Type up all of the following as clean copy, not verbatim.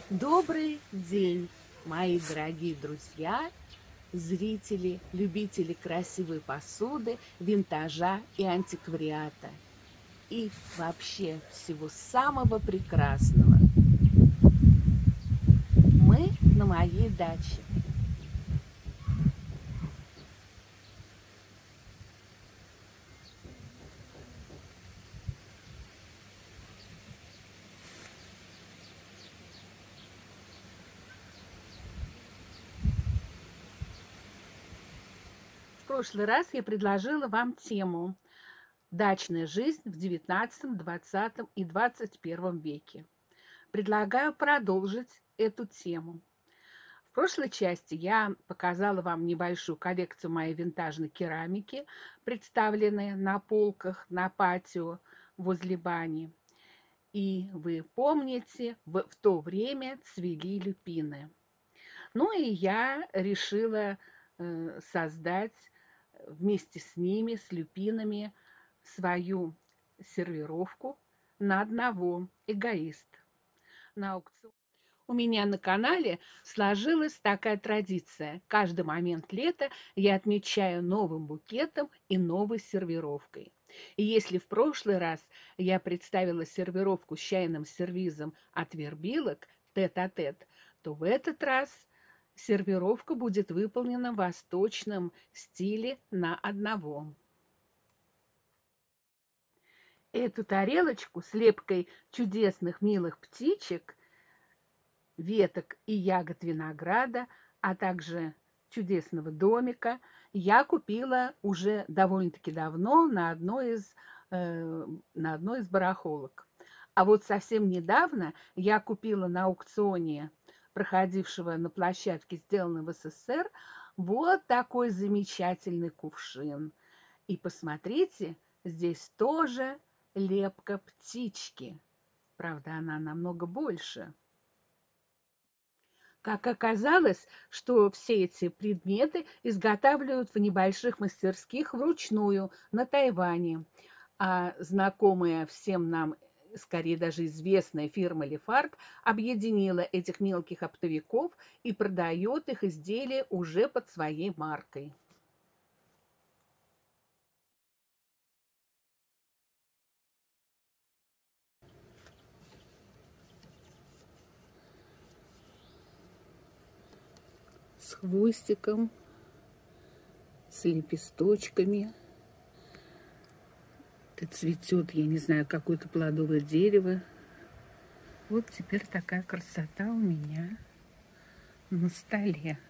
Добрый день, мои дорогие друзья, зрители, любители красивой посуды, винтажа и антиквариата. И вообще всего самого прекрасного. Мы на моей даче. В прошлый раз я предложила вам тему «Дачная жизнь в XIX, XX и XXI веке». Предлагаю продолжить эту тему. В прошлой части я показала вам небольшую коллекцию моей винтажной керамики, представленной на полках на патио возле бани. И вы помните, в то время цвели люпины. Ну и я решила создать вместе с ними, с люпинами, свою сервировку на одного эгоист. На аукцион. У меня на канале сложилась такая традиция. Каждый момент лета я отмечаю новым букетом и новой сервировкой. И если в прошлый раз я представила сервировку с чайным сервизом от Вербилок тет-а-тет, то в этот раз сервировка будет выполнена в восточном стиле на одного. Эту тарелочку с лепкой чудесных милых птичек, веток и ягод винограда, а также чудесного домика я купила уже довольно-таки давно на одной из барахолок. А вот совсем недавно я купила на аукционе, проходившего на площадке, сделанной в СССР, вот такой замечательный кувшин. И посмотрите, здесь тоже лепка птички. Правда, она намного больше. Как оказалось, что все эти предметы изготавливают в небольших мастерских вручную на Тайване. А знакомая всем нам, скорее даже известная фирма Лефарг объединила этих мелких оптовиков и продает их изделия уже под своей маркой. С хвостиком, с лепесточками. Это цветет, я не знаю, какое-то плодовое дерево. Вот теперь такая красота у меня на столе.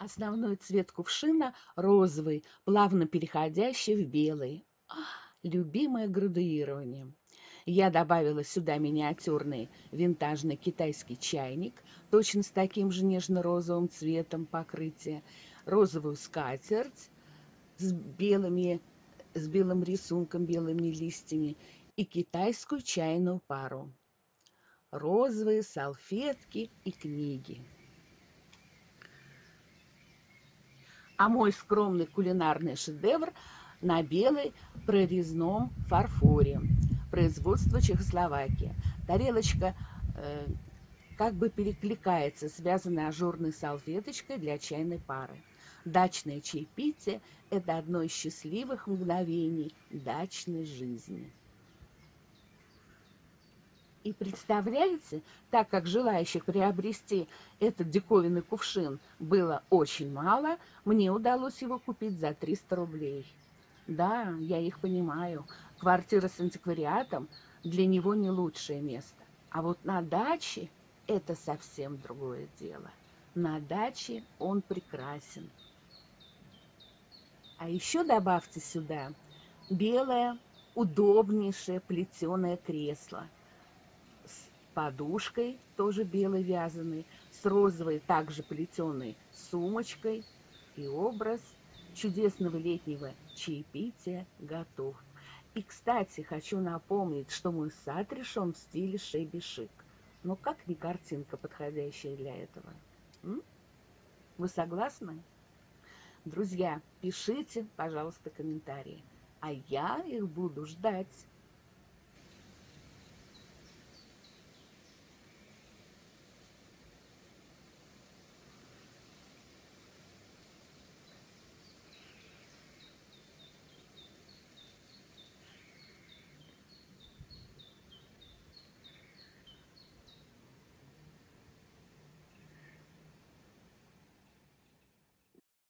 Основной цвет кувшина розовый, плавно переходящий в белый. Любимое градуирование. Я добавила сюда миниатюрный винтажный китайский чайник, точно с таким же нежно-розовым цветом покрытия, розовую скатерть с с белым рисунком, белыми листьями и китайскую чайную пару, розовые салфетки и книги. А мой скромный кулинарный шедевр на белой прорезном фарфоре. Производство Чехословакия. Тарелочка как бы перекликается, связанной ажурной салфеточкой для чайной пары. Дачное чаепитие – это одно из счастливых мгновений дачной жизни. И представляете, так как желающих приобрести этот диковинный кувшин было очень мало, мне удалось его купить за 300 рублей. Да, я их понимаю. Квартира с антиквариатом для него не лучшее место. А вот на даче это совсем другое дело. На даче он прекрасен. А еще добавьте сюда белое, удобнейшее плетеное кресло с подушкой, тоже белой вязаной, с розовой, также плетеной сумочкой, и образ чудесного летнего чаепития готов. И, кстати, хочу напомнить, что мой сад решен в стиле шеби-шик. Но как не картинка, подходящая для этого? Вы согласны? Друзья, пишите, пожалуйста, комментарии, а я их буду ждать.